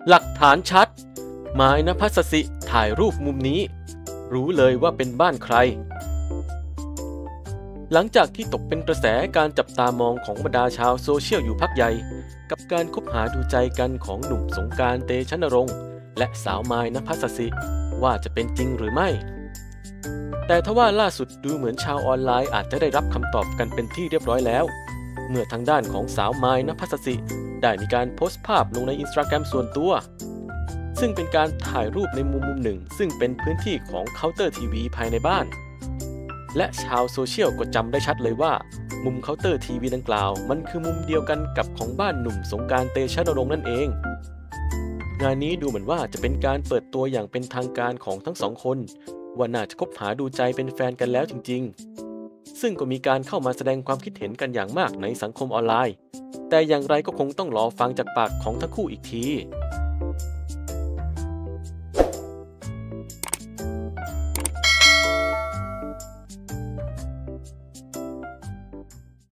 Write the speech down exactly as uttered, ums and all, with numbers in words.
หลักฐานชัดไม้ณภัสสิถ่ายรูปมุมนี้รู้เลยว่าเป็นบ้านใครหลังจากที่ตกเป็นกระแสการจับตามองของบรรดาชาวโซเชียลอยู่พักใหญ่กับการคบหาดูใจกันของหนุ่มสงกรานต์ เตชะนรงค์และสาวไม้ณภัสสิว่าจะเป็นจริงหรือไม่แต่ทว่าล่าสุดดูเหมือนชาวออนไลน์อาจจะได้รับคำตอบกันเป็นที่เรียบร้อยแล้วเมื่อทางด้านของสาวไม้ณภัสสิได้มีการโพสต์ภาพลงใน อินสตาแกรม ส่วนตัวซึ่งเป็นการถ่ายรูปในมุมมุมหนึ่งซึ่งเป็นพื้นที่ของเคาน์เตอร์ทีวีภายในบ้านและชาวโซเชียลก็จำได้ชัดเลยว่ามุมเคาน์เตอร์ทีวีดังกล่าวมันคือมุมเดียวกันกับของบ้านหนุ่มสงกรานต์ เตชะนรงค์นั่นเองงานนี้ดูเหมือนว่าจะเป็นการเปิดตัวอย่างเป็นทางการของทั้งสองคนว่าน่าจะคบหาดูใจเป็นแฟนกันแล้วจริงๆซึ่งก็มีการเข้ามาแสดงความคิดเห็นกันอย่างมากในสังคมออนไลน์แต่อย่างไรก็คงต้องรอฟังจากปากของทั้งคู่อีกที